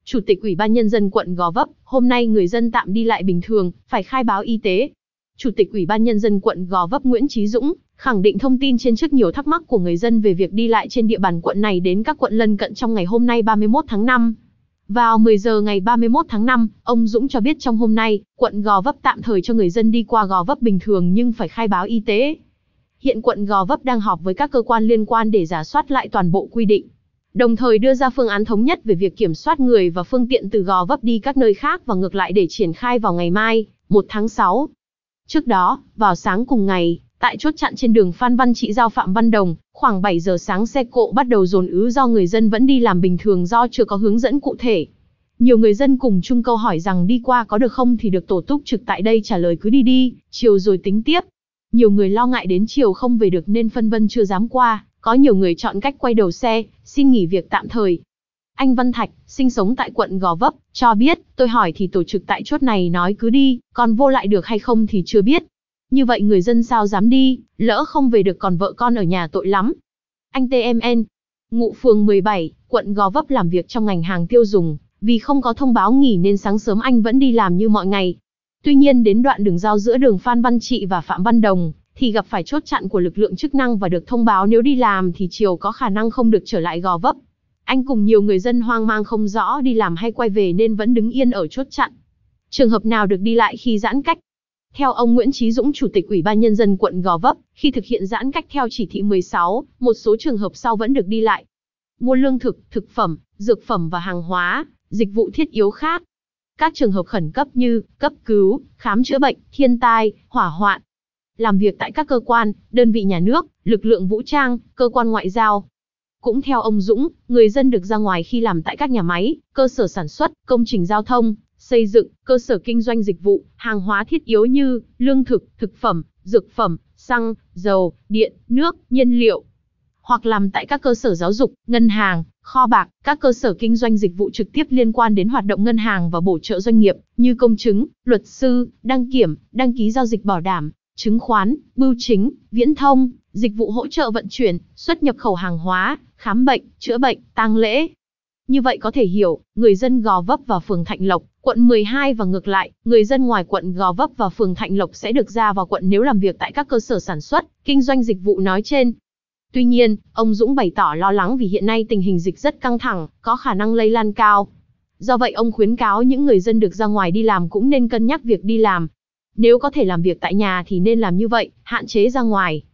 Chủ tịch Ủy ban Nhân dân quận Gò Vấp, hôm nay người dân tạm đi lại bình thường, phải khai báo y tế. Chủ tịch Ủy ban Nhân dân quận Gò Vấp Nguyễn Chí Dũng khẳng định thông tin trên trước nhiều thắc mắc của người dân về việc đi lại trên địa bàn quận này đến các quận lân cận trong ngày hôm nay 31 tháng 5. Vào 10 giờ ngày 31 tháng 5, ông Dũng cho biết trong hôm nay, quận Gò Vấp tạm thời cho người dân đi qua Gò Vấp bình thường nhưng phải khai báo y tế. Hiện quận Gò Vấp đang họp với các cơ quan liên quan để rà soát lại toàn bộ quy định, đồng thời đưa ra phương án thống nhất về việc kiểm soát người và phương tiện từ Gò Vấp đi các nơi khác và ngược lại để triển khai vào ngày mai, 1 tháng 6. Trước đó, vào sáng cùng ngày, tại chốt chặn trên đường Phan Văn Trị giao Phạm Văn Đồng, khoảng 7 giờ sáng xe cộ bắt đầu dồn ứ do người dân vẫn đi làm bình thường do chưa có hướng dẫn cụ thể. Nhiều người dân cùng chung câu hỏi rằng đi qua có được không thì được tổ túc trực tại đây trả lời cứ đi đi, chiều rồi tính tiếp. Nhiều người lo ngại đến chiều không về được nên phân vân chưa dám qua, có nhiều người chọn cách quay đầu xe, xin nghỉ việc tạm thời. Anh Văn Thạch, sinh sống tại quận Gò Vấp, cho biết, tôi hỏi thì tổ trực tại chốt này nói cứ đi, còn vô lại được hay không thì chưa biết. Như vậy người dân sao dám đi, lỡ không về được còn vợ con ở nhà tội lắm. Anh TMN, ngụ phường 17, quận Gò Vấp làm việc trong ngành hàng tiêu dùng, vì không có thông báo nghỉ nên sáng sớm anh vẫn đi làm như mọi ngày. Tuy nhiên đến đoạn đường giao giữa đường Phan Văn Trị và Phạm Văn Đồng, thì gặp phải chốt chặn của lực lượng chức năng và được thông báo nếu đi làm thì chiều có khả năng không được trở lại Gò Vấp. Anh cùng nhiều người dân hoang mang không rõ đi làm hay quay về nên vẫn đứng yên ở chốt chặn. Trường hợp nào được đi lại khi giãn cách? Theo ông Nguyễn Chí Dũng, Chủ tịch Ủy ban Nhân dân quận Gò Vấp, khi thực hiện giãn cách theo chỉ thị 16, một số trường hợp sau vẫn được đi lại. Mua lương thực, thực phẩm, dược phẩm và hàng hóa, dịch vụ thiết yếu khác. Các trường hợp khẩn cấp như cấp cứu, khám chữa bệnh, thiên tai, hỏa hoạn. Làm việc tại các cơ quan, đơn vị nhà nước, lực lượng vũ trang, cơ quan ngoại giao. Cũng theo ông Dũng, người dân được ra ngoài khi làm tại các nhà máy, cơ sở sản xuất, công trình giao thông, xây dựng, cơ sở kinh doanh dịch vụ, hàng hóa thiết yếu như lương thực, thực phẩm, dược phẩm, xăng, dầu, điện, nước, nhiên liệu. Hoặc làm tại các cơ sở giáo dục, ngân hàng, kho bạc, các cơ sở kinh doanh dịch vụ trực tiếp liên quan đến hoạt động ngân hàng và bổ trợ doanh nghiệp, như công chứng, luật sư, đăng kiểm, đăng ký giao dịch bảo đảm, chứng khoán, bưu chính, viễn thông, dịch vụ hỗ trợ vận chuyển, xuất nhập khẩu hàng hóa, khám bệnh, chữa bệnh, tang lễ. Như vậy có thể hiểu, người dân Gò Vấp và phường Thạnh Lộc, quận 12 và ngược lại, người dân ngoài quận Gò Vấp và phường Thạnh Lộc sẽ được ra vào quận nếu làm việc tại các cơ sở sản xuất, kinh doanh dịch vụ nói trên. Tuy nhiên, ông Dũng bày tỏ lo lắng vì hiện nay tình hình dịch rất căng thẳng, có khả năng lây lan cao. Do vậy ông khuyến cáo những người dân được ra ngoài đi làm cũng nên cân nhắc việc đi làm. Nếu có thể làm việc tại nhà thì nên làm như vậy, hạn chế ra ngoài.